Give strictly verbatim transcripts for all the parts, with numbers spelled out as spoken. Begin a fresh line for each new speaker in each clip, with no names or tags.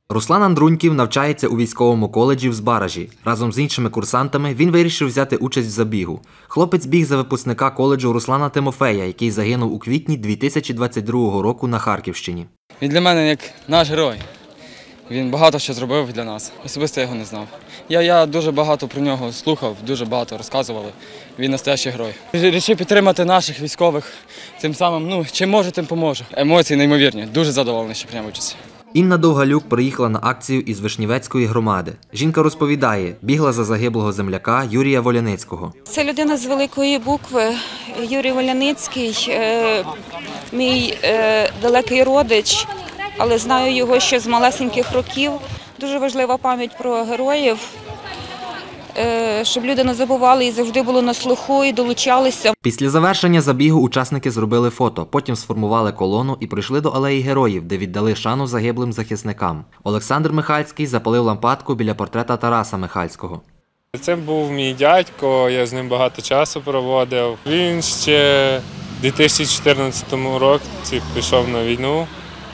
Руслан Андруньків навчається у військовому коледжі в Збаражі. Разом з іншими курсантами він вирішив взяти участь в забігу. Хлопець біг за випускника коледжу Руслана Тимофея, який загинув у квітні дві тисячі двадцять другого року на Харківщині.
Він для мене як наш герой. Він багато що зробив для нас. Особисто я його не знав. Я, я дуже багато про нього слухав, дуже багато розказували. Він настоящий герой. Рішив підтримати наших військових, тим самим, ну, чим можу, тим поможу. Емоції неймовірні, дуже задоволений, що прийняв участь.
Інна Довгалюк приїхала на акцію із Вишнівецької громади. Жінка розповідає, бігла за загиблого земляка Юрія Воляницького.
Це людина з великої букви. Юрій Воляницький, е, мій е, далекий родич, але знаю його ще з малесеньких років. Дуже важлива пам'ять про героїв, е, щоб люди не забували і завжди було на слуху і долучалися.
Після завершення забігу учасники зробили фото, потім сформували колону і прийшли до алеї героїв, де віддали шану загиблим захисникам. Олександр Михальський запалив лампадку біля портрета Тараса Михальського.
Це був мій дядько, я з ним багато часу проводив. Він ще в дві тисячі чотирнадцятому році пішов на війну,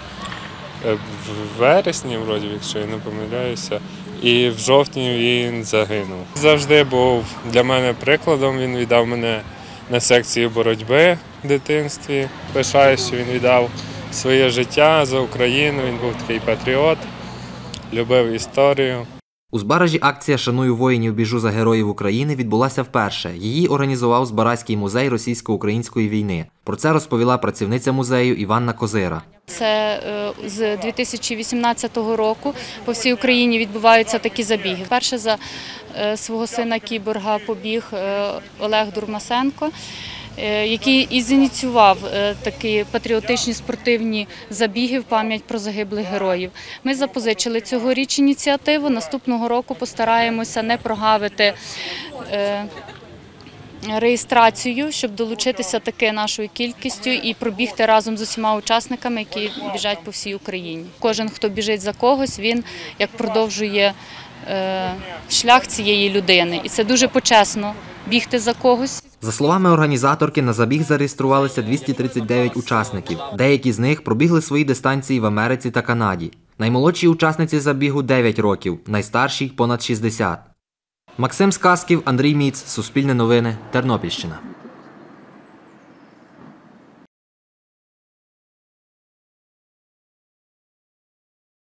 в вересні, вроді, якщо я не помиляюся, і в жовтні він загинув. Завжди був для мене прикладом, він віддав мене на секцію боротьби в дитинстві. Пишаюсь, що він віддав своє життя за Україну, він був такий патріот, любив історію.
У Збаражі акція «Шаную воїнів, біжу за героїв України» відбулася вперше. Її організував Збаразький музей російсько-української війни. Про це розповіла працівниця музею Іванна Козира.
Це з дві тисячі вісімнадцятого року по всій Україні відбуваються такі забіги. Перше за свого сина кіборга побіг Олег Дурмасенко, який і зініціював такі патріотичні спортивні забіги в пам'ять про загиблих героїв. Ми запозичили цьогоріч ініціативу, наступного року постараємося не прогавити реєстрацію, щоб долучитися таки нашою кількістю і пробігти разом з усіма учасниками, які біжать по всій Україні. Кожен, хто біжить за когось, він як продовжує шлях цієї людини. І це дуже почесно бігти за когось.
За словами організаторки, на забіг зареєструвалися двісті тридцять дев'ять учасників. Деякі з них пробігли свої дистанції в Америці та Канаді. Наймолодшій учасниці забігу дев'ять років, найстаршій – понад шістдесят. Максим Сказків, Андрій Міц, Суспільне новини, Тернопільщина.